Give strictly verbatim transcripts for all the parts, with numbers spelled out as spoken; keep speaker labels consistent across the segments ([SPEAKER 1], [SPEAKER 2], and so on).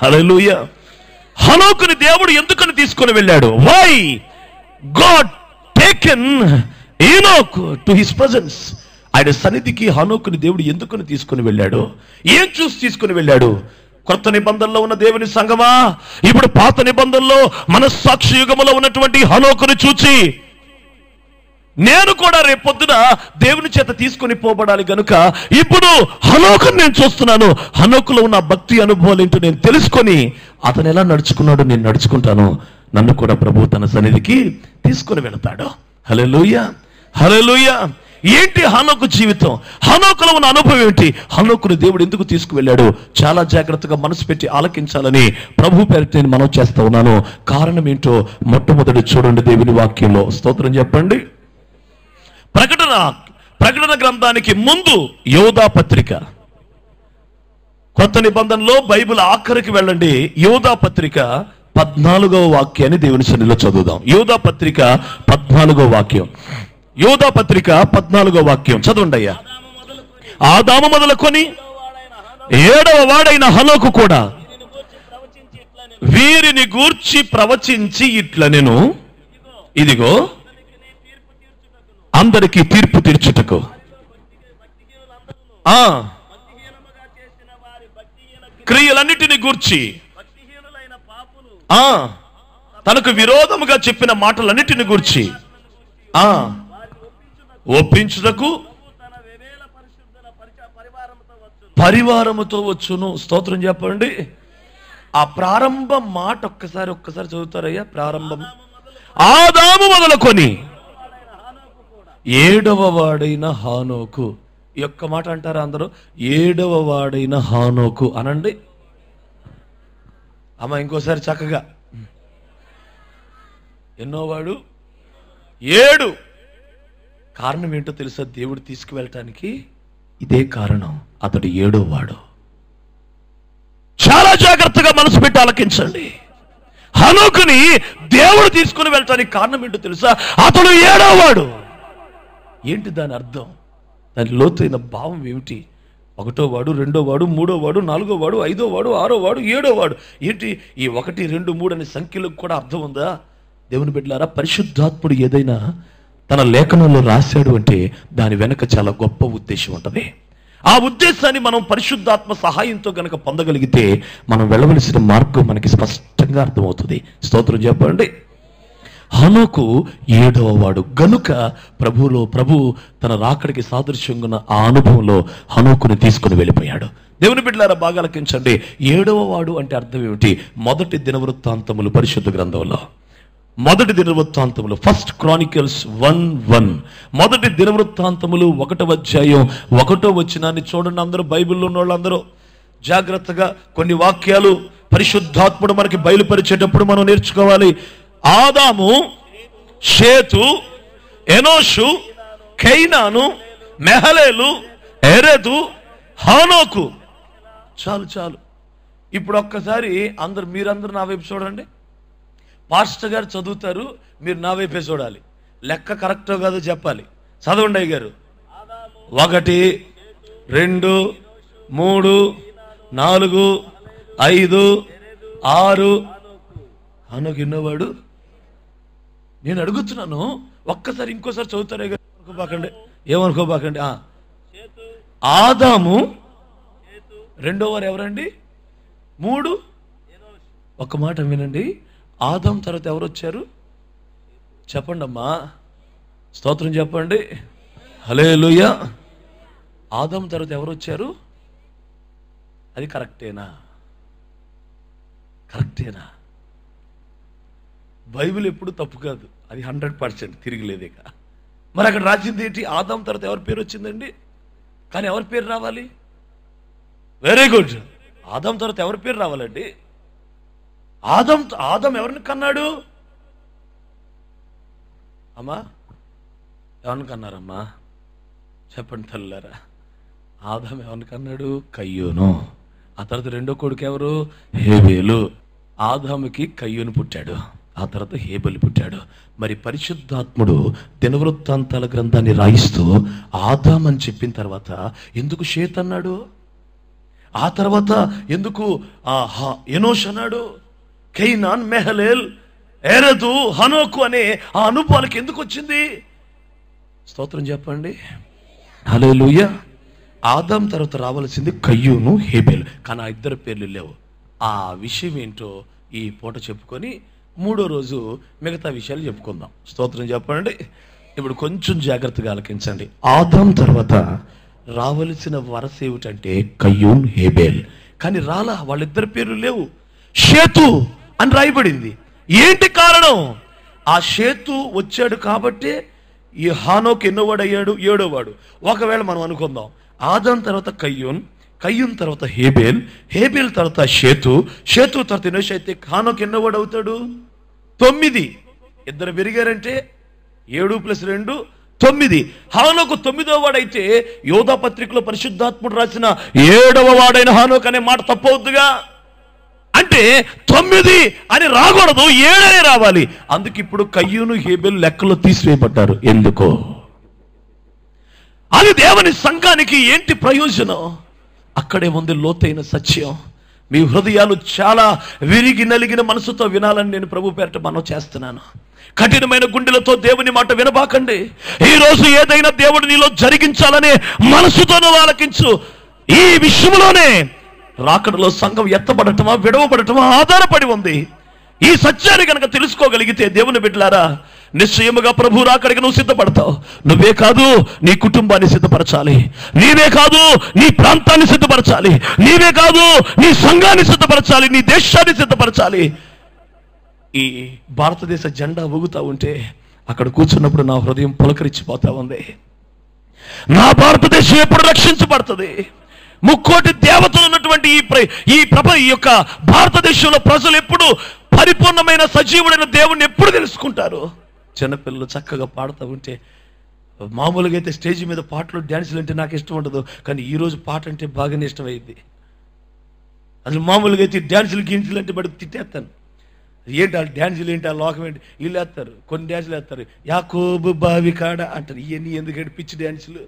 [SPEAKER 1] హల్లెలూయా. హనోకుని దేవుడు ఎందుకని తీసుకొని వెళ్ళాడు? Why God taken Enoch to his presence. ఆయన సన్నిధికి హనోకుని దేవుడు ఎందుకని తీసుకొని వెళ్ళాడు? ఏం చూసి తీసుకొని వెళ్ళాడు? కొత్త నిబంధనలో ఉన్న దేవుని సంగమా, ఇప్పుడు పాత నిబంధనలో మనస్సాక్షి యుగములో ఉన్నటువంటి హనోకుని చూచి నేను కూడా రేపొద్దున దేవుని చేత తీసుకొని పోబడాలి గనుక ఇప్పుడు హనోకుని నేను చూస్తున్నాను. హనోకులో ఉన్న భక్తి అనుభవాలు ఏంటో నేను తెలుసుకొని అతను ఎలా నడుచుకున్నాడో నేను నడుచుకుంటాను. నన్ను కూడా ప్రభువు తన సన్నిధికి తీసుకొని వెళతాడు. హల్లెలూయా, హల్లెలూయా. ఏంటి హనోకు జీవితం? హనోకులో ఉన్న అనుభవం ఏంటి? హనోకుని దేవుడు ఎందుకు తీసుకువెళ్ళాడు? చాలా జాగ్రత్తగా మనసు పెట్టి ఆలకించాలని ప్రభు పేరిట నేను మనవి చేస్తా ఉన్నాను. కారణం ఏంటో మొట్టమొదటి చూడండి దేవుని వాక్యంలో. స్తోత్రం చెప్పండి. ప్రకటన ప్రకటన గ్రంథానికి ముందు యోధా పత్రిక, కొత్త నిబంధనలో బైబిల్ ఆఖరికి వెళ్ళండి. యోధా పత్రిక పద్నాలుగవ వాక్యాన్ని దేవుని సన్నిధిలో చదువుదాం. యోధా పత్రిక పద్నాలుగో వాక్యం. యోధా పత్రిక పద్నాలుగో వాక్యం చదవండి అయ్యా. ఆదాము మొదలుకొని ఏడవ వాడైన హనోకు కూడా వీరిని గూర్చి ప్రవచించి ఇట్లా నేను ఇదిగో అందరికీ తీర్పు తీర్చుటకు ఆ క్రియలన్నిటిని గూర్చి ఆ తనకు విరోధముగా చెప్పిన మాటలన్నిటిని గూర్చి ఆ ఒప్పించుటకు పరివారముతో వచ్చును. స్తోత్రం చెప్పండి. ఆ ప్రారంభ మాట ఒక్కసారి ఒక్కసారి చదువుతారయ్యా. ప్రారంభం ఆదాము మొదలుకొని ఏడవ వాడైన హానోకు. ఈ ఒక్క మాట అంటారా అందరూ? ఏడవ వాడైన హానోకు అనండి అమ్మ. ఇంకోసారి చక్కగా. ఎన్నో వాడు? ఏడు. కారణం ఏంటో తెలుసా? దేవుడు తీసుకువెళ్ళటానికి ఇదే కారణం. అతడు ఏడో వాడు. చాలా జాగ్రత్తగా మనసు పెట్టి ఆలకించండి. హనోకుని దేవుడు తీసుకుని వెళ్ళటానికి కారణం ఏంటో తెలుసా? అతడు ఏడో వాడు. ఏంటి దాని అర్థం? దాని లోతైన భావం ఏమిటి? ఒకటో వాడు, రెండో వాడు, మూడో వాడు, నాలుగో వాడు, ఐదో వాడు, ఆరో వాడు, ఏడో వాడు. ఏంటి ఈ ఒకటి, రెండు, మూడు అనే సంఖ్యలకు కూడా అర్థం ఉందా? దేవుని బిడ్డలారా, పరిశుద్ధాత్ముడు ఏదైనా తన లేఖనంలో రాశాడు అంటే దాని వెనక చాలా గొప్ప ఉద్దేశం ఉంటుంది. ఆ ఉద్దేశాన్ని మనం పరిశుద్ధాత్మ సహాయంతో గనక పొందగలిగితే మనం వెళ్ళవలసిన మార్గం మనకి స్పష్టంగా అర్థమవుతుంది. స్తోత్రం చెప్పండి. హనోకు ఏడవ వాడు గనుక ప్రభువులో ప్రభు తన రాకడికి సాదృశ్యంగా ఉన్న ఆ అనుభవంలో హనోకుని తీసుకుని వెళ్ళిపోయాడు. దేవుని బిడ్డలారా బాగా ఆలకించండి. ఏడవ వాడు అంటే అర్థం ఏమిటి? మొదటి దినవృత్తాంతములు పరిశుద్ధ గ్రంథంలో మొదటి దినవృత్తాంతములు ఫస్ట్ క్రానికల్స్ వన్ వన్ మొదటి దినవృత్తాంతములు ఒకటవ అధ్యాయం ఒకటో వచనాన్ని చూడండి. అందరూ బైబిల్లో ఉన్న వాళ్ళందరూ జాగ్రత్తగా కొన్ని వాక్యాలు పరిశుద్ధాత్ముడు మనకి బయలుపరిచేటప్పుడు మనం నేర్చుకోవాలి. ఆదాము, షేతు, ఎనోషు, కైనాను, మెహలేలు, ఎరెదు, హానోకు. చాలు చాలు. ఇప్పుడు ఒక్కసారి అందరు మీరందరూ నా వైపు చూడండి. పాస్టర్ గారు చదువుతారు, మీరు నా వైపే చూడాలి. లెక్క కరెక్టో కాదో చెప్పాలి. చదవండి అయ్య గారు. ఒకటి, రెండు, మూడు, నాలుగు, ఐదు, ఆరు. హనోకు ఎన్నోవాడు? నేను అడుగుతున్నాను. ఒక్కసారి ఇంకోసారి చదువుతారే గారు. అనుకోబాకండి, ఏమనుకోబాకండి. ఆదాము రెండో వారు ఎవరండి? మూడు. ఒక్క మాట వినండి. ఆదాం తర్వాత ఎవరు వచ్చారు? చెప్పండి అమ్మా. స్తోత్రం చెప్పండి. హల్లెలూయా. ఆదాం తర్వాత ఎవరు వచ్చారు? అది కరెక్టేనా? కరెక్టేనా? బైబిల్ ఎప్పుడు తప్పు కాదు. అది హండ్రెడ్ పర్సెంట్ తిరిగిలేదు. ఇక మరి అక్కడ రాసింది ఏంటి? ఆదాం తర్వాత ఎవరి పేరు వచ్చిందండి? కానీ ఎవరి పేరు రావాలి? Very good. ఆదాం తర్వాత ఎవరి పేరు రావాలండి? ఆదం ఆదం ఎవరిని కన్నాడు అమ్మా? ఎవరిని కన్నారమ్మా? చెప్పండి తల్లారా. ఆదం ఎవరిని కన్నాడు? కయ్యూను. ఆ తర్వాత రెండో కొడుకు ఎవరు? హేబేలు. ఆదాముకి కయ్యూను పుట్టాడు, ఆ తర్వాత హేబెలు పుట్టాడు. మరి పరిశుద్ధాత్ముడు దినవృత్తాంతాల గ్రంథాన్ని రాయిస్తూ ఆదాం అని చెప్పిన తర్వాత ఎందుకు షేత్ అన్నాడు? ఆ తర్వాత ఎందుకు ఎనోష్ అన్నాడు, కైనాన్, మెహలేల్, ఎరదు, హనోకు అనే ఆ అనుభవాలకి ఎందుకు వచ్చింది? స్తోత్రం చెప్పండి, హల్లెలూయా. ఆదాం తర్వాత రావాల్సింది కయ్యూను, హేబెల్, కానీ ఆ ఇద్దరు పేర్లు లేవు. ఆ విషయం ఏంటో ఈ పూట చెప్పుకొని మూడో రోజు మిగతా విషయాలు చెప్పుకుందాం. స్తోత్రం చెప్పండి. ఇప్పుడు కొంచెం జాగ్రత్తగా ఆలకించండి. ఆదాం తర్వాత రావలసిన వరస ఏమిటంటే కయ్యూన్, హేబెల్, కానీ రాలా, వాళ్ళిద్దరి పేర్లు లేవు. షేతు అని రాయబడింది. ఏంటి కారణం? ఆ షేతు వచ్చాడు కాబట్టి ఈ హానోకు ఎన్నోవాడు అయ్యాడు? ఏడోవాడు. ఒకవేళ మనం అనుకుందాం ఆదాం తర్వాత కయ్యూన్, కయ్యూన్ తర్వాత హేబెల్, హేబెల్ తర్వాత షేతు, షేతు తర్వాత ఎనోష్ అయితే హానోకు ఎన్నోవాడు అవుతాడు? తొమ్మిది. ఇద్దరు పెరిగారంటే ఏడు ప్లస్ రెండు తొమ్మిది. హానోకు తొమ్మిదో వాడైతే యోధా పత్రికలో పరిశుద్ధాత్ముడు రాసిన ఏడవ వాడైన హానోకు అనే మాట తప్పవుద్దుగా. అంటే తొమ్మిది అని రాకూడదు, ఏడనే రావాలి. అందుకు ఇప్పుడు కయ్యూను, హేబెల్ లెక్కలో తీసివేయబడ్డారు. ఎందుకో? అది దేవుని సంఘానికి ఏంటి ప్రయోజనం? అక్కడే ఉంది లోతైన సత్యం. మీ హృదయాలు చాలా విరిగి నలిగిన మనసుతో వినాలని నేను ప్రభు పేరట మనం చేస్తున్నాను. కఠినమైన గుండెలతో దేవుని మాట వినబాకండి. ఈ రోజు ఏదైనా దేవుడు నీలో జరిగించాలనే మనసుతోనూ ఆలకించు. ఈ విషయంలోనే రాకడలో సంఘం ఎత్తబడటమా విడవబడటమా ఆధారపడి ఉంది. ఈ సత్యాన్ని కనుక తెలుసుకోగలిగితే దేవుని బిడ్డలారా, నిశ్చయముగా ప్రభు రాకడికి నువ్వు సిద్ధపడతావు. నువ్వే కాదు, నీ కుటుంబాన్ని సిద్ధపరచాలి. నీవే కాదు, నీ ప్రాంతాన్ని సిద్ధపరచాలి. నీవే కాదు, నీ సంఘాన్ని సిద్ధపరచాలి. నీ దేశాన్ని సిద్ధపరచాలి. ఈ భారతదేశ జెండా ఊగుతా ఉంటే అక్కడ కూర్చున్నప్పుడు నా హృదయం పులకరించిపోతా ఉంది. నా భారతదేశం ఎప్పుడు రక్షించబడుతుంది? ముక్కోటి దేవతలు ఉన్నటువంటి ఈ ఈ ప్రపంచ ఈ యొక్క భారతదేశంలో ప్రజలు ఎప్పుడు పరిపూర్ణమైన సజీవుడైన దేవుణ్ణి ఎప్పుడు తెలుసుకుంటారు? చిన్నపిల్లలు చక్కగా పాడుతూ ఉంటే, మామూలుగా అయితే స్టేజ్ మీద పాటలు డ్యాన్సులు అంటే నాకు ఇష్టం ఉండదు, కానీ ఈరోజు పాట అంటే బాగానే ఇష్టమైంది. అసలు మామూలుగా అయితే డ్యాన్సులు గిన్సులు అంటే బట్టి తిట్టేస్తాను. ఏంటి ఆ డ్యాన్సులు ఏంటి, ఆ లోకం ఏంటి? వీళ్ళు వేస్తారు, కొన్ని డ్యాన్సులు వేస్తారు, యాకోబు బావి కాడ అంటారు. ఇవన్నీ ఎందుకంటే పిచ్చి డ్యాన్సులు,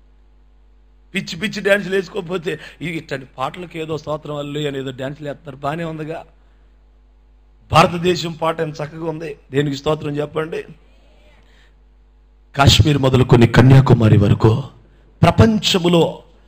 [SPEAKER 1] పిచ్చి పిచ్చి డ్యాన్సులు వేసుకోకపోతే ఇట్లాంటి పాటలకు ఏదో స్తోత్రం అల్లు అని ఏదో డ్యాన్సులు వేస్తారు. బాగానే ఉందిగా. భారతదేశం పాట ఎంత చక్కగా ఉంది. దేనికి స్తోత్రం చెప్పండి. కాశ్మీర్ మొదలుకొని కన్యాకుమారి వరకు ప్రపంచములో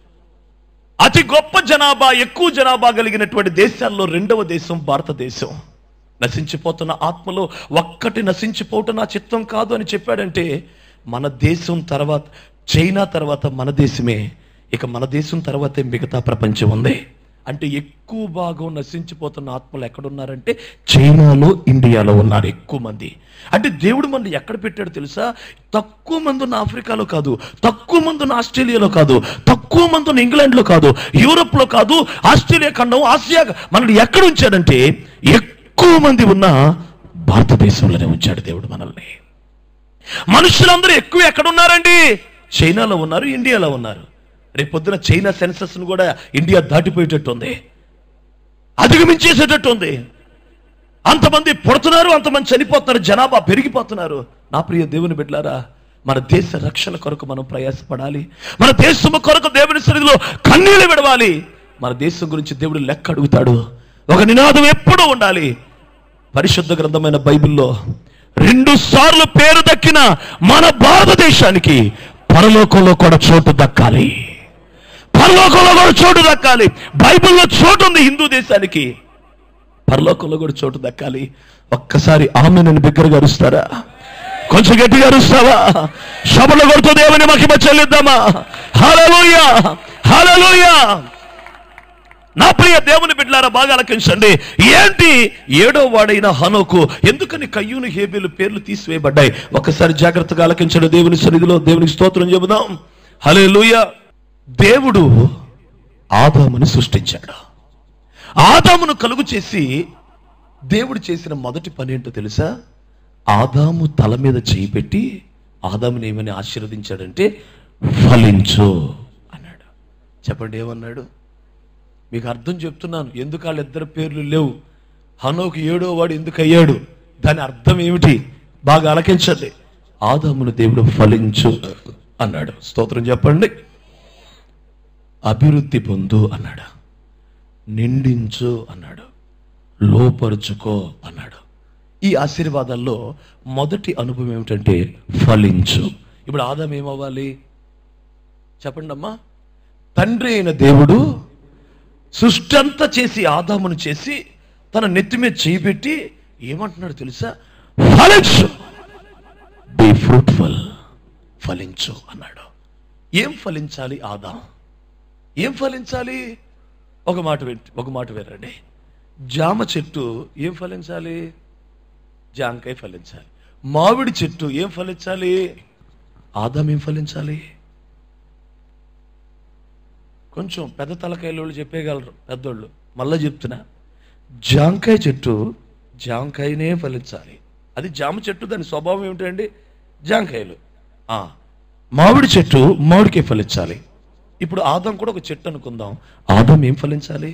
[SPEAKER 1] అతి గొప్ప జనాభా, ఎక్కువ జనాభా కలిగినటువంటి దేశాల్లో రెండవ దేశం భారతదేశం. నశించిపోతున్న ఆత్మలో ఒక్కటి నశించిపోవటం నా చిత్తం కాదు అని చెప్పాడంటే, మన దేశం తర్వాత చైనా తర్వాత మన దేశమే, ఇక మన దేశం తర్వాతే మిగతా ప్రపంచం ఉంది. అంటే ఎక్కువ భాగం నశించిపోతున్న ఆత్మలు ఎక్కడున్నారంటే చైనాలో, ఇండియాలో ఉన్నారు ఎక్కువ మంది. అంటే దేవుడు మనల్ని ఎక్కడ పెట్టాడు తెలుసా? తక్కువ మంది ఉన్న ఆఫ్రికాలో కాదు, తక్కువ మంది ఉన్న ఆస్ట్రేలియాలో కాదు, తక్కువ మంది ఉన్న ఇంగ్లాండ్లో కాదు, యూరోప్లో కాదు, ఆస్ట్రేలియా ఖండం, ఆసియా, మనల్ని ఎక్కడ ఉంచాడంటే ఎక్కువ మంది ఉన్న భారతదేశంలోనే ఉంచాడు దేవుడు మనల్ని. మనుషులందరూ ఎక్కువ ఎక్కడున్నారండి? చైనాలో ఉన్నారు, ఇండియాలో ఉన్నారు. రేపు పొద్దున చైనా సెన్సస్ ను కూడా ఇండియా దాటిపోయేటట్టు ఉంది, అధిగమించేసేటట్టు ఉంది. అంతమంది పుడుతున్నారు, అంతమంది చనిపోతున్నారు, జనాభా పెరిగిపోతున్నారు. నా ప్రియ దేవుని బిడ్డలారా, మన దేశ రక్షణ కొరకు మనం ప్రయాసపడాలి. మన దేశం కొరకు దేవుని సన్నిధిలో కన్నీళ్లు విడవాలి. మన దేశం గురించి దేవుడు లెక్క అడుగుతాడు. ఒక నినాదం ఎప్పుడూ ఉండాలి. పరిశుద్ధ గ్రంథమైన బైబిల్లో రెండు సార్లు పేరు దక్కిన మన భారతదేశానికి పరలోకంలో కూడా చోటు దక్కాలి. పరలోకంలో కూడా చోటు దక్కాలి. బైబిల్లో చోటు ఉంది హిందూ దేశానికి, పరలోకంలో కూడా చోటు దక్కాలి. ఒక్కసారి ఆమెను బిగ్గరగా అరుస్తారా? కొంచెం గట్టిగా అరుస్తావా? శబలు కొడుతూ దేవుని మహిమ చెల్లిద్దామా? హల్లెలూయా, హల్లెలూయా. నా ప్రియ దేవుని బిడ్డలారా, బాగా ఆలకించండి. ఏంటి ఏడో వాడైన హనోకు, ఎందుకని కయ్యూను, హేబెలు పేర్లు తీసివేయబడ్డాయి? ఒకసారి జాగ్రత్తగా ఆలకించండి. దేవుని సన్నిధిలో దేవునికి స్తోత్రం చెబుదాం. హల్లెలూయా. దేవుడు ఆదామును సృష్టించాడు. ఆదామును కలుగు చేసి దేవుడు చేసిన మొదటి పని ఏంటో తెలుసా? ఆదాము తల మీద చేయి పెట్టి ఆదాముని ఏమని ఆశీర్వదించాడంటే ఫలించు అన్నాడు. చెప్పండి, ఏమన్నాడు? మీకు అర్థం చెప్తున్నాను. ఎందుకు వాళ్ళిద్దరు పేర్లు లేవు? హనోకు ఏడో వాడు ఎందుకు అయ్యాడు? దాని అర్థం ఏమిటి? బాగా ఆలకించండి. ఆదామును దేవుడు ఫలించు అన్నాడు. స్తోత్రం చెప్పండి. అభివృద్ధి పొందు అన్నాడు. నిండించు అన్నాడు, లోపరుచుకో అన్నాడు. ఈ ఆశీర్వాదాల్లో మొదటి అనుభవం ఏమిటంటే ఫలించు. ఇప్పుడు ఆదాం ఏమవ్వాలి చెప్పండి అమ్మా? తండ్రి అయిన దేవుడు సృష్టి అంతా చేసి ఆదామును చేసి తన నెత్తి మీద చేయి పెట్టి ఏమంటున్నాడు తెలుసా? ఫలించు, బీ ఫ్రూట్ఫుల్, ఫలించు అన్నాడు. ఏం ఫలించాలి ఆదాం? ఏం ఫలించాలి? ఒక మాట ఒక మాట వేరండి. జామ చెట్టు ఏం ఫలించాలి? జాంకాయ ఫలించాలి. మామిడి చెట్టు ఏం ఫలించాలి? ఆదాం ఏం ఫలించాలి? కొంచెం పెద్ద తలకాయలు చెప్పేయగలరు పెద్దోళ్ళు, మళ్ళా చెప్తున్నా. జాంకాయ చెట్టు జాంకాయనే ఫలించాలి. అది జామ చెట్టు, దాని స్వభావం ఏమిటండి? జాంకాయలు. మామిడి చెట్టు మామిడికాయ ఫలించాలి. ఇప్పుడు ఆదాం కూడా ఒక చెట్టు అనుకుందాం. ఆదాం ఏం ఫలించాలి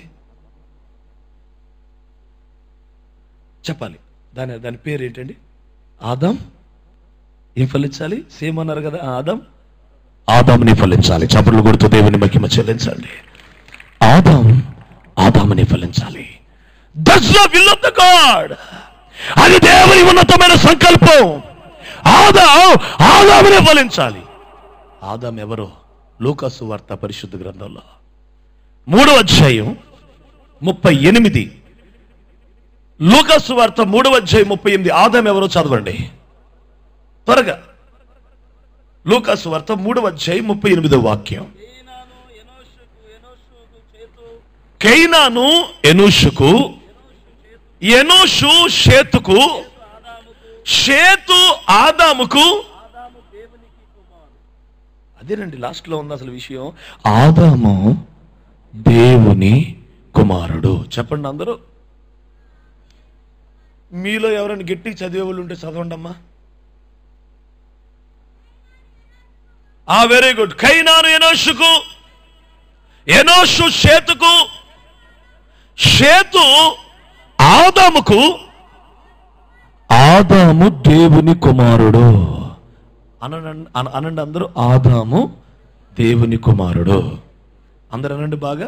[SPEAKER 1] చెప్పాలి? దాని దాని పేరు ఏంటండి? ఆదాం ఏం ఫలించాలి? సేమ్ అన్నారు కదా, ఆదాం ఆదాముని ఫలించాలి. చప్పట్లు కొడుతూ దేవుని మహిమ చెల్లించండి. ఆదాం ఆదాముని ఫలించాలి. That's the will of the God. అది దేవుని ఉన్నతమైన సంకల్పం. ఆదాం ఆదాముని ఫలించాలి. ఆదాం ఎవరో? లూకాసు వార్త పరిశుద్ధ గ్రంథంలో మూడవ అధ్యాయం ముప్పై ఎనిమిది. లూకాసు వార్త మూడవ అధ్యాయం ముప్పై ఎనిమిది. ఆదాం ఎవరో చదవండి త్వరగా. లూకాసు వార్త మూడవ అధ్యాయం ముప్పై ఎనిమిదవ వాక్యం. కైనాను ఎనోషుకు, ఎనోషు షేతుకు, షేతు ఆదాముకు. అదేనండి లాస్ట్ లో ఉంది అసలు విషయం. ఆదాము దేవుని కుమారుడు. చెప్పండి అందరూ. మీలో ఎవరైనా గట్టిగా చదివే వాళ్ళు ఉంటే చదవండి అమ్మా. ఆ వెరీ గుడ్. కైనాను ఎనోషుకు, ఎనోషు షేతుకు, షేతు ఆదాముకు, ఆదాము దేవుని కుమారుడు. అనండి అనండి అందరూ. ఆదాము దేవుని కుమారుడు. అందరూ అనండి బాగా.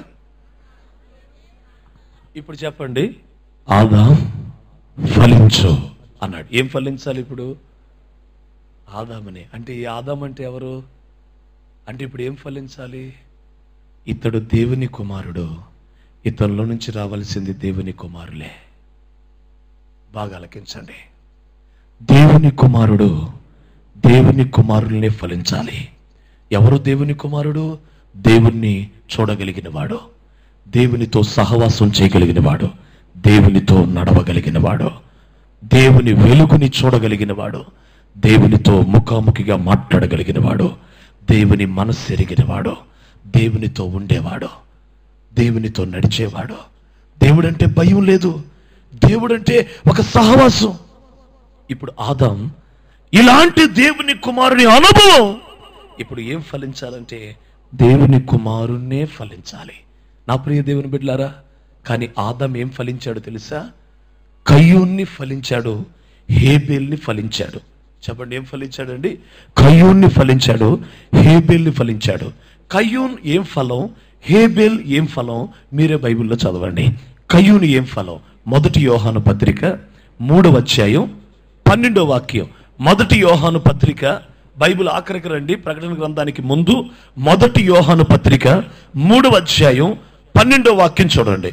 [SPEAKER 1] ఇప్పుడు చెప్పండి. ఆదాం ఫలించు అన్నాడు. ఏం ఫలించాలి ఇప్పుడు? ఆదామునే. అంటే ఈ ఆదాం అంటే ఎవరు? అంటే ఇప్పుడు ఏం ఫలించాలి? ఇతడు దేవుని కుమారుడు. ఇతనిలో నుంచి రావాల్సింది దేవుని కుమారులే. బాగా ఆలకించండి. దేవుని కుమారుడు దేవుని కుమారుల్నే ఫలించాలి. ఎవరు దేవుని కుమారుడు? దేవుణ్ణి చూడగలిగిన వాడు, దేవునితో సహవాసం చేయగలిగిన వాడు, దేవునితో నడవగలిగిన వాడు, దేవుని వెలుగుని చూడగలిగిన వాడు, దేవునితో ముఖాముఖిగా మాట్లాడగలిగిన వాడు, దేవుని మనస్సు ఎరిగిన వాడు, దేవునితో ఉండేవాడు, దేవునితో నడిచేవాడు. దేవుడంటే భయం లేదు, దేవుడంటే ఒక సహవాసం. ఇప్పుడు ఆదాం ఇలాంటి దేవుని కుమారుని అనుభవం ఇప్పుడు ఏం ఫలించాలంటే దేవుని కుమారుణ్ణే ఫలించాలి. నా ప్రియ దేవుని బిడ్డలారా, కానీ ఆదాం ఏం ఫలించాడు తెలుసా? కయ్యూన్ని ఫలించాడు, హేబేల్ని ఫలించాడు. చెప్పండి, ఏం ఫలించాడండి? కయ్యూన్ని ఫలించాడు, హేబేల్ని ఫలించాడు. కయ్యూన్ ఏం ఫలం, హేబేల్ ఏం ఫలం? మీరే బైబిల్లో చదవండి. కయ్యూను ఏం ఫలం? మొదటి యోహాను పత్రిక మూడవ అధ్యాయం పన్నెండో వాక్యం. మొదటి యోహాను పత్రిక, బైబిల్ ఆఖరికి రండి, ప్రకటన గ్రంథానికి ముందు మొదటి యోహాను పత్రిక మూడవ అధ్యాయం పన్నెండో వాక్యం చూడండి.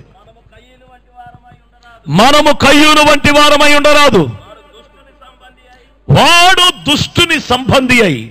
[SPEAKER 1] మనము కయ్యూను వంటి వారమై ఉండరాదు, వాడు దుష్టుని సంబంధి అయి.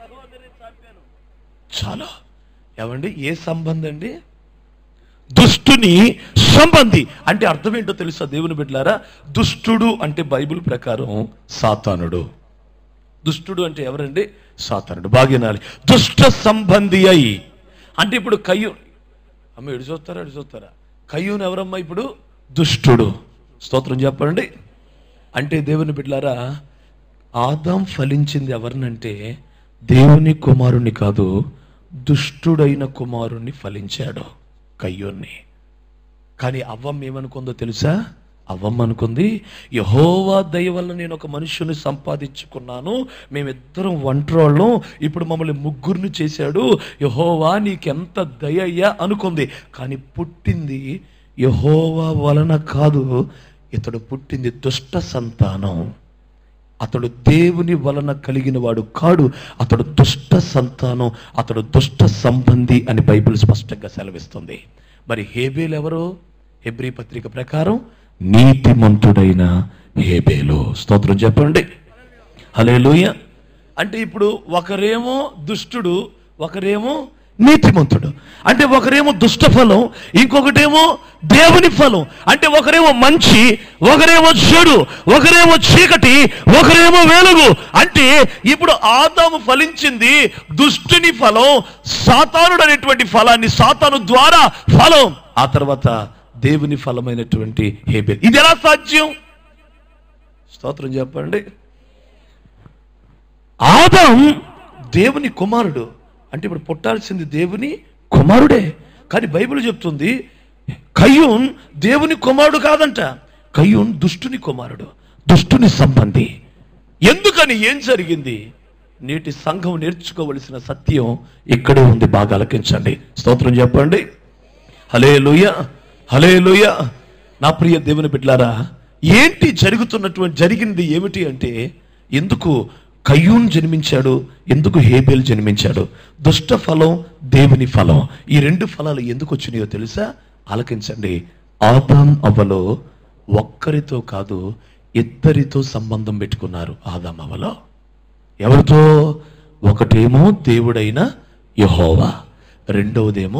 [SPEAKER 1] చాలా ఏమండి, ఏ సంబంధి అండి? దుష్టుని సంబంధి. అంటే అర్థం ఏంటో తెలుసా దేవుని బిడ్డలారా? దుష్టుడు అంటే బైబిల్ ప్రకారం సాతానుడు. దుష్టుడు అంటే ఎవరండి? సాతానుడు. బాగినాలి. దుష్ట సంబంధి అయి అంటే ఇప్పుడు కయ్యూ అమ్మ ఎడు చూస్తారా ఎడు చూస్తారా కయ్యూను ఎవరమ్మా? ఇప్పుడు దుష్టుడు. స్తోత్రం చెప్పండి. అంటే దేవుని బిడ్డలారా, ఆదాం ఫలించింది ఎవరినంటే దేవుని కుమారుని కాదు, దుష్టుడైన కుమారుణ్ణి ఫలించాడు, కయ్యూన్ని. కానీ అవ్వం ఏమనుకుందో తెలుసా? అవ్వం అనుకుంది, యెహోవా దయ వల్ల నేను ఒక మనుషుని సంపాదించుకున్నాను, మేమిద్దరం ఒంటరోళ్ళం, ఇప్పుడు మమ్మల్ని ముగ్గురిని చేశాడు, యెహోవా నీకెంత దయ అయ్యా అనుకుంది. కానీ పుట్టింది యెహోవా వలన కాదు, ఇతడు పుట్టింది దుష్ట సంతానం, అతడు దేవుని వలన కలిగిన వాడు కాడు, అతడు దుష్ట సంతానం, అతడు దుష్ట సంబంధి అని బైబిల్ స్పష్టంగా సెలవిస్తుంది. మరి హేబేలు ఎవరు? హెబ్రీ పత్రిక ప్రకారం నీతిమంతుడైన హేబేలు. స్తోత్రం చెప్పండి, హల్లెలూయా. అంటే ఇప్పుడు ఒకరేమో దుష్టుడు, ఒకరేమో నీతిమంతుడు. అంటే ఒకరేమో దుష్ట ఫలం, ఇంకొకటేమో దేవుని ఫలం. అంటే ఒకరేమో మంచి, ఒకరేమో చెడు, ఒకరేమో చీకటి, ఒకరేమో వెలుగు. అంటే ఇప్పుడు ఆదాము ఫలించింది దుష్టుని ఫలం, సాతానుడు అనేటువంటి ఫలాన్ని, సాతాను ద్వారా ఫలం, ఆ తర్వాత దేవుని ఫలమైనటువంటి హేబేలు. ఇది ఎలా సాధ్యం? స్తోత్రం చెప్పండి. ఆదాం దేవుని కుమారుడు, అంటే ఇప్పుడు పుట్టాల్సింది దేవుని కుమారుడే. కానీ బైబిల్ చెప్తుంది కయ్యూన్ దేవుని కుమారుడు కాదంట, కయ్యూన్ దుష్టుని కుమారుడు, దుష్టుని సంబంధి. ఎందుకని? ఏం జరిగింది? నేటి సంఘం నేర్చుకోవలసిన సత్యం ఇక్కడే ఉంది, బాగా ఆలకించండి. స్తోత్రం చెప్పండి, హల్లెలూయా, హల్లెలూయా. నా ప్రియ దేవుని బిడ్డలారా, ఏంటి జరుగుతున్నటువంటి జరిగింది ఏమిటి అంటే, ఎందుకు కయ్యూన్ జన్మించాడు, ఎందుకు హేబేలు జన్మించాడు? దుష్ట ఫలం, దేవుని ఫలం, ఈ రెండు ఫలాలు ఎందుకు వచ్చినాయో తెలుసా? ఆలకించండి. ఆదాం అవ్వలో ఒక్కరితో కాదు, ఇద్దరితో సంబంధం పెట్టుకున్నారు. ఆదాం అవ్వలో ఎవరితో? ఒకటేమో దేవుడైన యెహోవా, రెండవదేమో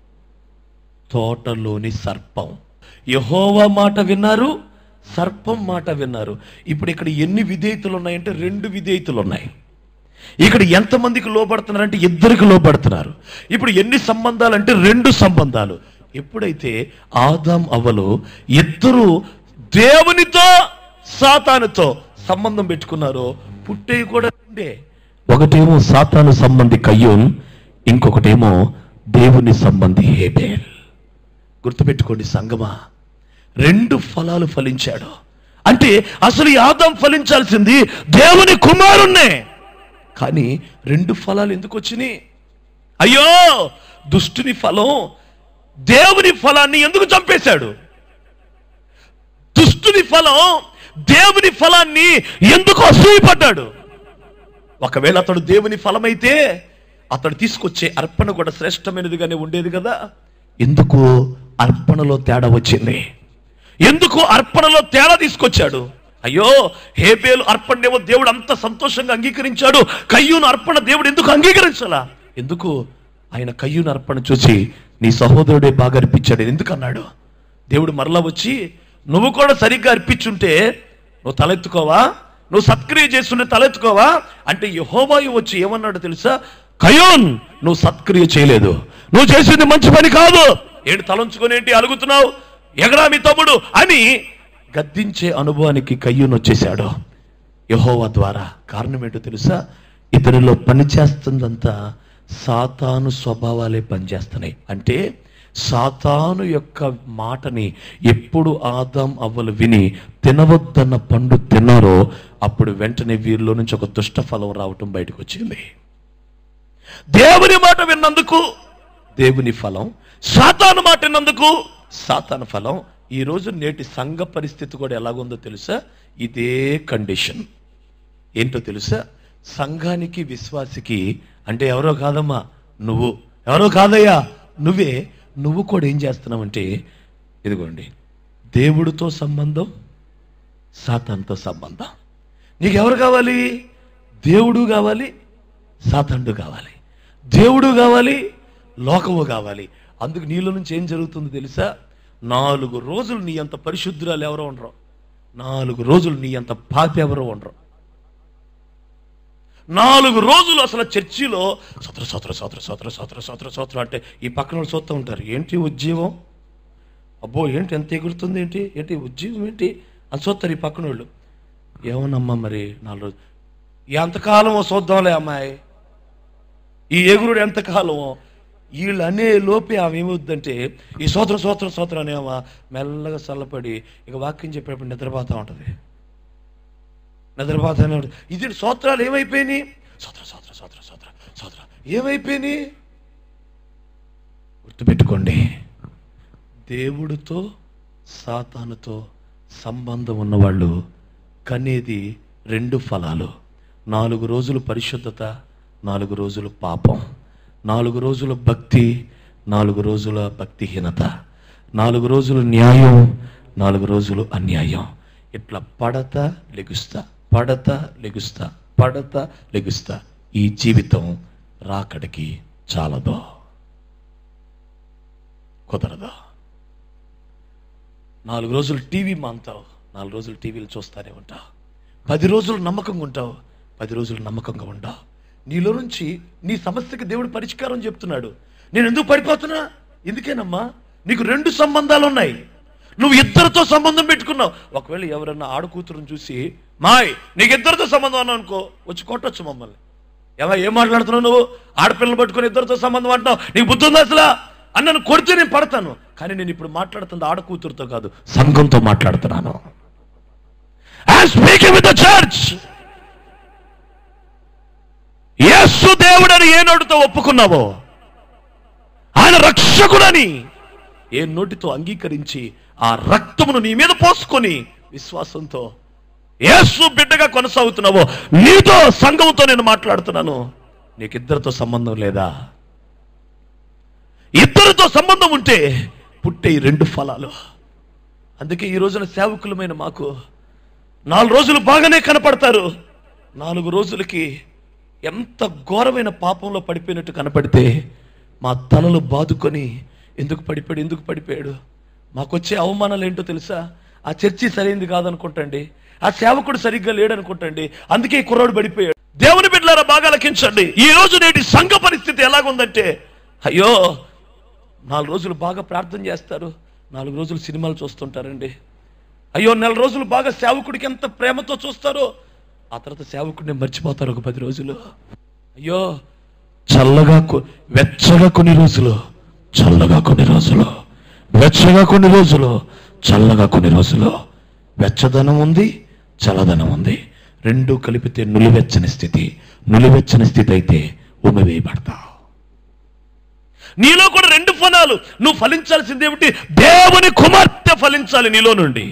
[SPEAKER 1] తోటలోని సర్పం. యెహోవా మాట విన్నారు, సర్పం మాట విన్నారు. ఇప్పుడు ఇక్కడ ఎన్ని విధేయతలు ఉన్నాయంటే రెండు విధేయతలు ఉన్నాయి. ఇక్కడ ఎంతమందికి లోబడుతున్నారంటే ఇద్దరికి లోబడుతున్నారు. ఇప్పుడు ఎన్ని సంబంధాలు అంటే రెండు సంబంధాలు. ఎప్పుడైతే ఆదాం అవ్వలు ఇద్దరు దేవునితో సాతానుతో సంబంధం పెట్టుకున్నారో పుట్టేవి కూడా రెండే. ఒకటేమో సాతాను సంబంధి కయ్యూన్, ఇంకొకటేమో దేవుని సంబంధి హేబేల్. గుర్తుపెట్టుకోండి సంగమా, రెండు ఫలాలు ఫలించాడు. అంటే అసలు ఈ ఆదాం ఫలించాల్సింది దేవుని కుమారుణ్ణే, కానీ రెండు ఫలాలు ఎందుకు వచ్చినాయి? అయ్యో, దుష్టుని ఫలం దేవుని ఫలాన్ని ఎందుకు చంపేశాడు? దుష్టుని ఫలం దేవుని ఫలాన్ని ఎందుకు అసూయపడ్డాడు? ఒకవేళ అతడు దేవుని ఫలమైతే అతడు తీసుకొచ్చే అర్పణ కూడా శ్రేష్టమైనదిగానే ఉండేది కదా. ఎందుకు అర్పణలో తేడా వచ్చింది? ఎందుకు అర్పణలో తేడా తీసుకొచ్చాడు? అయ్యో, హేబేలు అర్పణేమో దేవుడు అంత సంతోషంగా అంగీకరించాడు, కయ్యూను అర్పణ దేవుడు ఎందుకు అంగీకరించాలా? ఎందుకు? ఆయన కయ్యూను అర్పణ చూసి నీ సహోదరుడే బాగా అర్పించాడు ఎందుకు అన్నాడు? దేవుడు మరలా వచ్చి నువ్వు కూడా సరిగ్గా అర్పించుంటే నువ్వు తలెత్తుకోవా, నువ్వు సత్క్రియ చేస్తుంటే తలెత్తుకోవా అంటే యెహోవా వచ్చి ఏమన్నాడు తెలుసా? కయ్యూన్, నువ్వు సత్క్రియ చేయలేదు, నువ్వు చేసింది మంచి పని కాదు, ఏంటి తలంచుకొని ఏంటి అలుగుతున్నావు, ఎగరా మీ తమ్ముడు అని గద్దించే అనుభవానికి కయ్యూన్ వచ్చేశాడు యెహోవా ద్వారా. కారణం ఏంటో తెలుసా? ఇతరులో పనిచేస్తుందంతా సాతాను స్వభావాలే పనిచేస్తున్నాయి. అంటే సాతాను యొక్క మాటని ఎప్పుడు ఆదాం అవ్వలు విని తినవద్దన్న పండు తిన్నారో అప్పుడు వెంటనే వీరిలో నుంచి ఒక దుష్ట ఫలం రావటం బయటకు వచ్చింది. దేవుని మాట విన్నందుకు దేవుని ఫలం, సాతాను మాట విన్నందుకు సాతాను ఫలం. ఈరోజు నేటి సంఘ పరిస్థితి కూడా ఎలాగుందో తెలుసా? ఇదే కండిషన్. ఏంటో తెలుసా? సంఘానికి విశ్వాసికి అంటే ఎవరో కాదమ్మా నువ్వు, ఎవరో కాదయ్యా నువ్వే, నువ్వు కూడా ఏం చేస్తున్నావంటే ఇదిగోండి దేవుడితో సంబంధం, సాతానుతో సంబంధం. నీకు ఎవరు కావాలి? దేవుడు కావాలి, సాతానుడు కావాలి. దేవుడు కావాలి, లోకము కావాలి. అందుకు నీలో నుంచి ఏం జరుగుతుంది తెలుసా? నాలుగు రోజులు నీ అంత పరిశుద్ధురాలు ఎవరో ఉండరు, నాలుగు రోజులు నీ అంత పాపి ఎవరో ఉండరు. నాలుగు రోజులు అసలు చర్చిలో సోత్ర సోత్ర సోత్ర సోత్ర సోత్ర సోత్ర సోత్ర అంటే ఈ పక్కన వాళ్ళు చూస్తూ ఉంటారు. ఏంటి ఉజ్జీవం, అబ్బో ఏంటి ఎంత ఎగురుతుంది, ఏంటి ఏంటి ఉజ్జీవం ఏంటి అని చూస్తారు ఈ పక్కన వాళ్ళు. ఏమోనమ్మా మరి నాలుగు రోజులు ఎంతకాలమో చూద్దాంలే అమ్మాయి, ఈ ఎగురుడు ఎంతకాలమో. వీళ్ళు అనే లోపే ఆమె ఏమవుద్దంటే ఈ సోత్ర సోత్ర సోత్ర అనేమా మెల్లగా చల్లపడి ఇక వాక్యం చెప్పేటప్పుడు నిద్రపోతూ ఉంటుంది. నిద్రపోతానే ఉంటుంది. ఇది సోత్రాలు ఏమైపోయినాయి? సోత్ర సోత్ర సోత్ర సోత్ర సోత్ర ఏమైపోయినాయి? గుర్తుపెట్టుకోండి, దేవుడితో సాతానుతో సంబంధం ఉన్నవాళ్ళు కనేది రెండు ఫలాలు. నాలుగు రోజులు పరిశుద్ధత, నాలుగు రోజులు పాపం. నాలుగు రోజులు భక్తి, నాలుగు రోజుల భక్తిహీనత. నాలుగు రోజులు న్యాయం, నాలుగు రోజులు అన్యాయం. ఇట్లా పడతా లెగుస్తా, పడతా లెగుస్తా, పడతా లెగుస్తా. ఈ జీవితం రాకడికి చాలదో, కుదరదా? నాలుగు రోజులు టీవీ మాంతావు, నాలుగు రోజులు టీవీలు చూస్తానే ఉంటావు. పది రోజులు నమ్మకంగా ఉంటావు, పది రోజులు నమ్మకంగా ఉండవు. నీలో నుంచి నీ సమస్యకి దేవుడు పరిష్కారం చెప్తున్నాడు. నేను ఎందుకు పడిపోతున్నా? ఎందుకేనమ్మా? నీకు రెండు సంబంధాలు ఉన్నాయి. నువ్వు ఇద్దరితో సంబంధం పెట్టుకున్నావు. ఒకవేళ ఎవరన్నా ఆడకూతురుని చూసి, మాయ్ నీకు ఇద్దరితో సంబంధం అన్నావు అనుకో, వచ్చి కొట్టొచ్చు మమ్మల్ని. ఏమా ఏం మాట్లాడుతున్నావు నువ్వు? ఆడపిల్లలు పట్టుకుని ఇద్దరితో సంబంధం అంటున్నావు, నీకు బుద్ధి ఉందా అసలు అని నన్ను కొడితే నేను పడతాను. కానీ నేను ఇప్పుడు మాట్లాడుతుంది ఆడకూతురుతో కాదు, సంఘంతో మాట్లాడుతున్నాను. I'm speaking with the church. యేసు దేవుడని ఏ నోటితో ఒప్పుకున్నావో, ఆయన రక్షకుడని ఏ నోటితో అంగీకరించి ఆ రక్తమును నీ మీద పోసుకొని విశ్వాసంతో యేసు బిడ్డగా కొనసాగుతున్నావో, నీతో సంఘంతో నేను మాట్లాడుతున్నాను. నీకిద్దరితో సంబంధం లేదా? ఇద్దరితో సంబంధం ఉంటే పుట్టే ఈ రెండు ఫలాలు. అందుకే ఈ రోజున సేవకులమైన మాకు నాలుగు రోజులు బాగానే కనపడతారు, నాలుగు రోజులకి ఎంత ఘోరమైన పాపంలో పడిపోయినట్టు కనపడితే మా తలలు బాదుకొని ఎందుకు పడిపోయాడు ఎందుకు పడిపోయాడు మాకొచ్చే అవమానాలు ఏంటో తెలుసా? ఆ చర్చి సరైంది కాదనుకుంటండి, ఆ సేవకుడు సరిగ్గా లేడనుకుంటండి, అందుకే ఈ కుర్రాడు పడిపోయాడు. దేవుని బిడ్డలారా బాగా లెక్కించండి. ఈ రోజు నేటి సంఘ పరిస్థితి ఎలాగుందంటే, అయ్యో నాలుగు రోజులు బాగా ప్రార్థన చేస్తారు, నాలుగు రోజులు సినిమాలు చూస్తుంటారండి. అయ్యో నెల రోజులు బాగా సేవకుడికి ఎంత ప్రేమతో చూస్తారో, ఆ తర్వాత సేవకుడిని మర్చిపోతారు ఒక పది రోజులు. అయ్యో చల్లగా వెచ్చగా కొన్ని రోజులు, చల్లగా కొన్ని రోజులు, వెచ్చగా కొన్ని రోజులు, చల్లగా కొన్ని రోజులు. వెచ్చదనం ఉంది, చల్లదనం ఉంది, రెండు కలిపితే నులివెచ్చని స్థితి. నులివెచ్చని స్థితి అయితే ఉమ్మివేయబడతావు. నీలో కూడా రెండు ఫలాలు. నువ్వు ఫలించాల్సింది ఏమిటి? దేవుని కుమార్తె ఫలించాలి నీలో నుండి.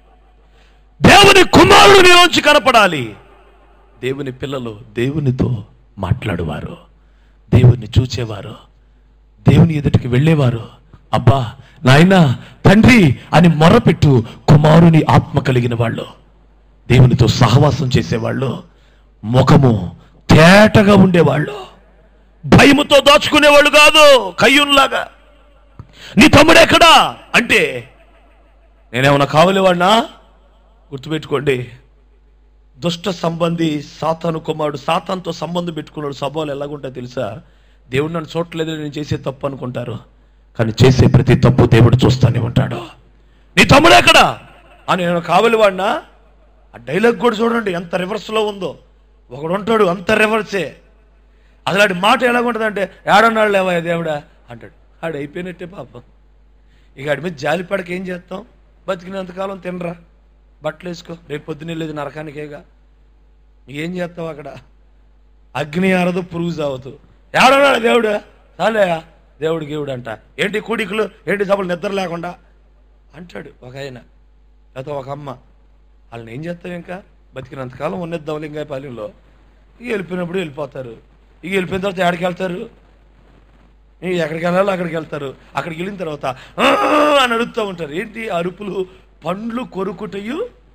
[SPEAKER 1] దేవుని కుమారుడు నీలోంచి కనపడాలి. దేవుని పిల్లలు దేవునితో మాట్లాడువారు, దేవుని చూచేవారు, దేవుని ఎదుటికి వెళ్ళేవారు. అబ్బా నాయన తండ్రి అని మొర్రపెట్టు కుమారుని ఆత్మ కలిగిన వాళ్ళు, దేవునితో సహవాసం చేసేవాళ్ళు, ముఖము తేటగా ఉండేవాళ్ళు, భయముతో దాచుకునేవాళ్ళు కాదు. కయ్యూన్లాగా నీ తమ్ముడు ఎక్కడా అంటే నేనేమన్నా కావలేవాడినా? గుర్తుపెట్టుకోండి, దుష్ట సంబంధి సాతాను కుమారుడు సాతానుతో సంబంధం పెట్టుకున్నాడు. స్వభావాలు ఎలాగుంటాయో తెలుసా? దేవుడు నన్ను చూడట్లేదు, నేను చేసే తప్పు అనుకుంటారు, కానీ చేసే ప్రతి తప్పు దేవుడు చూస్తూనే ఉంటాడు. నీ తమ్ముడు ఎక్కడా అని నేను కావలివాడినా? ఆ డైలాగ్ కూడా చూడండి ఎంత రివర్స్లో ఉందో. ఒకడు ఉంటాడు అంత రివర్సే. అసలు ఆడి మాట ఎలాగుంటుంది అంటే, ఏడన్నాడు లేవా దేవుడా అంటాడు. ఆడు అయిపోయినట్టే పాపం. ఇక ఆడి మీద జాలిపడక ఏం చేస్తాం? బతికినంతకాలం తినరా, బట్టలు వేసుకో, రేపు పొద్దున్న వెళ్ళేది నరకానికేగా. ఏం చేస్తావు అక్కడ? అగ్ని ఆరదు, పురుగు సావదు. ఏడన్నాడు దేవుడు, చాలే దేవుడు గేవుడు అంట. ఏంటి కూడికలు, ఏంటి సభలు, నిద్ర లేకుండా అంటాడు ఒక ఆయన, లేకపోతే ఒక అమ్మ. వాళ్ళని ఏం చేస్తావు? ఇంకా బతికినంతకాలం ఉన్నద్దాం లింగాయపాలెంలో. ఇక వెళ్ళిపోయినప్పుడు వెళ్ళిపోతారు. ఇక వెళ్ళిపోయిన తర్వాత ఎక్కడికి వెళ్తారు? ఇక ఎక్కడికి వెళ్ళాలో అక్కడికి వెళ్తారు. అక్కడికి వెళ్ళిన తర్వాత అని అడుగుతూ ఉంటారు. ఏంటి అరుపులు, పండ్లు కొరుకుటయు.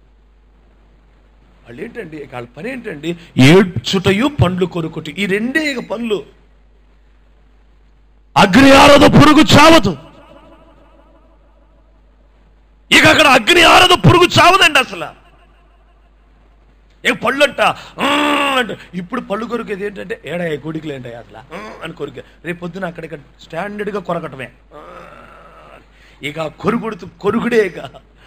[SPEAKER 1] వాళ్ళు ఏంటండి వాళ్ళ పని ఏంటండి? ఏడ్చుటయు పండ్లు కొరుకుట, ఈ రెండే ఇక పనులు. అగ్ని ఆరదు, పురుగు చావదు. ఇక అక్కడ అగ్ని ఆరదు, పురుగు చావదండి అసలు. ఏ పళ్ళు అంట అంట. ఇప్పుడు పళ్ళు కొరికేది ఏంటంటే, ఏడా కొడుకులు ఏంటాయి అసలు అని కొరికే. రేపు పొద్దున అక్కడిక్కడ స్టాండర్డ్గా కొరకటమే. ఇక కొరుకుడుతూ కొరుకుడే. ఇక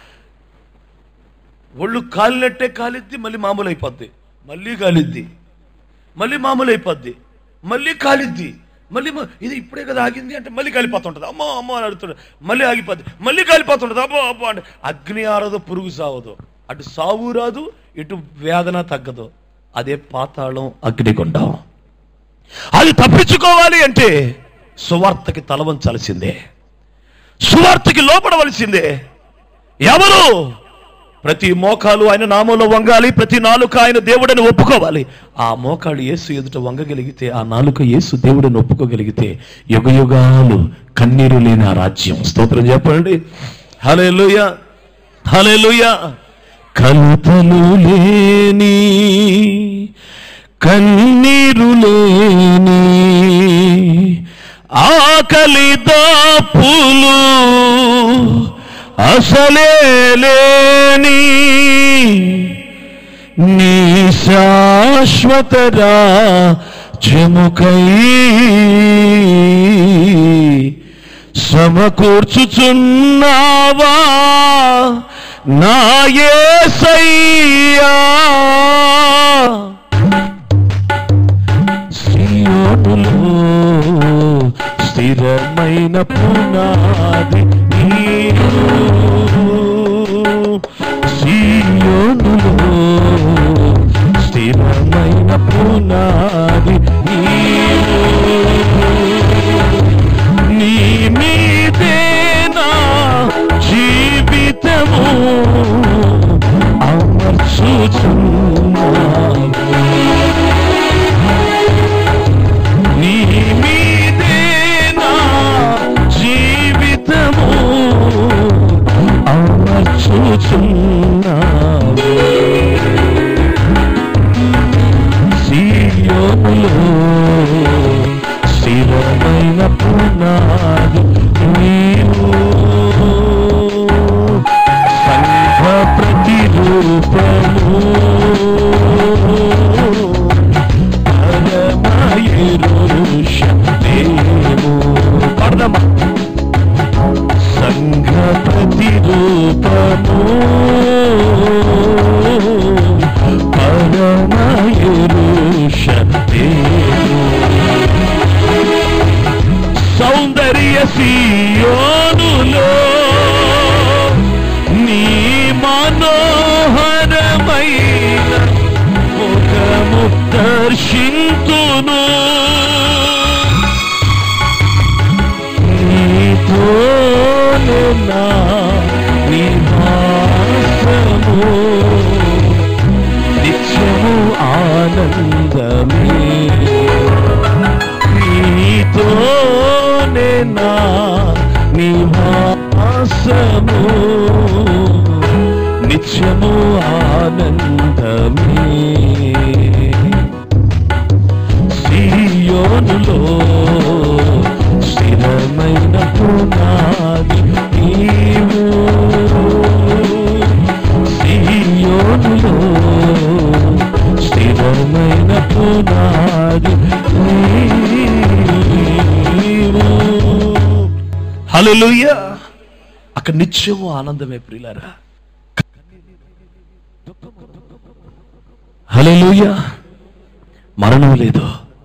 [SPEAKER 1] ఒళ్ళు కాలినట్టే కాలిద్ది, మళ్ళీ మామూలు అయిపోద్ది, మళ్ళీ కాలిద్ది, మళ్ళీ మామూలు అయిపోద్ది, మళ్ళీ కాలిద్ది, మళ్ళీ ఇది ఇప్పుడే కదా ఆగింది అంటే మళ్ళీ కాలిపోతుంటుంది. అమ్మో అమ్మో అని అడుగుతుంది, మళ్ళీ ఆగిపోద్ది, మళ్ళీ కాలిపోతుంటుంది. అబ్బో అబ్బో అంటే అగ్ని ఆరదు, పురుగు సావదు. అటు సావు రాదు, ఇటు వేదన తగ్గదు. అదే పాతాళం, అగ్నిగుండం. అది తప్పించుకోవాలి అంటే సువార్తకి తలవంచాల్సిందే. సువార్తకి లోపడవలసిందే. ఎవరు? ప్రతి మోకాలు ఆయన నామంలో వంగాలి, ప్రతి నాలుక ఆయన దేవుడని ఒప్పుకోవాలి. ఆ మోకాలు యేసు ఎదుట వంగగలిగితే, ఆ నాలుక యేసు దేవుడని ఒప్పుకోగలిగితే యుగ యుగాలు కన్నీరు లేని ఆ రాజ్యం. స్తోత్రం చెప్పండి. హల్లెలూయా, హల్లెలూయా. కలతలు లేని, కన్నీరు లేని, ఆకలి దాపులు అసలే లేని, నీ శాశ్వత రాజ్యముకై సమకూర్చుచున్నావా నా యేసయ్యా. సియోనులో స్థిరమైన పునాది నీవు, సియోనులో స్థిరమైన పునాది నీవు, నీ మీదేనా జీవితము అమర్చుచున్నావు, నీ మీదేనా జీవితము అమర్చుచున్నావు. సియోనులో స్థిరమైన పునాది నీవు, సంఘ ప్రతిరూపము పరమ యెరూషలేము. పడదమా. సంఘ ప్రతిరూపము పరమ యెరూషలేము. సౌందర్య సియోనులో నీ మనోహరమైన ముఖము దర్శింతును, నీతోనే నా నివాసము నిత్యము ఆనందమే, నీతోనే నా నివాసము నిత్యము ఆనందమే. సియోనులో స్థిరమైన పునాది నీవు, సియోనులో స్థిరమైన పునాది నీవు. హల్లెలూయా. అక్కడ నిత్యము ఆనందమే ప్రియులారా. హల్లెలూయా. మరణం లేదు,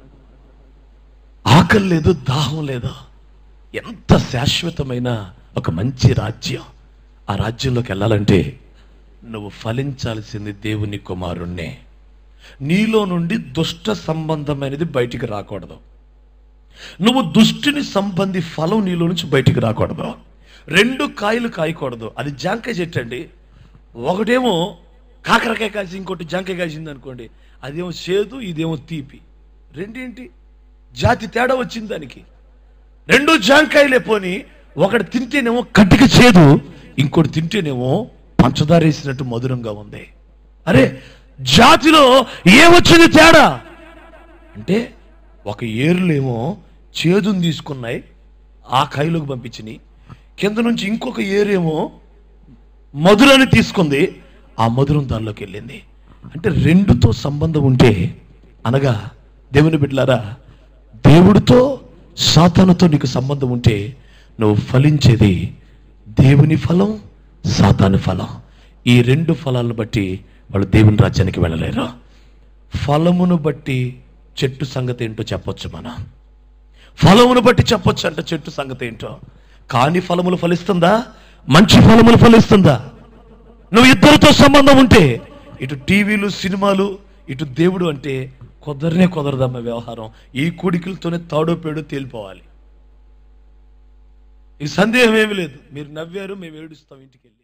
[SPEAKER 1] ఆకలి లేదు, దాహం లేదు. ఎంత శాశ్వతమైన ఒక మంచి రాజ్యం. ఆ రాజ్యంలోకి వెళ్ళాలంటే నువ్వు ఫలించాల్సింది దేవుని కుమారుణ్ణే. నీలో నుండి దుష్ట సంబంధమైనది బయటికి రాకూడదు. నువ్వు దుష్టిని సంబంధి ఫలం నీలో నుంచి బయటికి రాకూడదు. రెండు కాయలు కాయకూడదు. అది జాంకాయ చెట్టు అండి. ఒకటేమో కాకరకాయ కాసి ఇంకోటి జాంకాయ కాసింది అనుకోండి, అదేమో చేదు, ఇదేమో తీపి. రెండేంటి జాతి తేడా వచ్చింది దానికి. రెండు జాంకాయలే పోని, ఒకటి తింటేనేమో కట్టిక చేదు, ఇంకోటి తింటేనేమో పంచదార వేసినట్టు మధురంగా ఉంది. అరే జాతిలో ఏమొచ్చింది తేడా అంటే, ఒక ఏరులేమో చేదుని తీసుకున్నాయి, ఆ కాయలోకి పంపించినాయి. కింద నుంచి ఇంకొక ఏరేమో మధురాన్ని తీసుకుంది, ఆ మధురం దానిలోకి వెళ్ళింది. అంటే రెండుతో సంబంధం ఉంటే, అనగా దేవుని బిడ్డలారా, దేవుడితో సాతానుతో నీకు సంబంధం ఉంటే నువ్వు ఫలించేది దేవుని ఫలం, సాతాను ఫలం. ఈ రెండు ఫలాలను బట్టి వాళ్ళు దేవుని రాజ్యానికి వెళ్ళలేరు. ఫలమును బట్టి చెట్టు సంగతి ఏంటో చెప్పొచ్చు. మనం ఫలమును బట్టి చెప్పొచ్చు అంటే చెట్టు సంగతి ఏంటో. కాని ఫలములు ఫలిస్తుందా? మంచి ఫలములు ఫలిస్తుందా? నువ్వు ఇద్దరితో సంబంధం ఉంటే, ఇటు టీవీలు, సినిమాలు, ఇటు దేవుడు అంటే కుదరనే కుదరదమ్మ వ్యవహారం. ఈ కూడికలతోనే తాడో పేడో తేలిపోవాలి. ఈ సందేహం ఏమి లేదు. మీరు నవ్వారు, మేము ఏడుస్తాం ఇంటికి వెళ్ళి.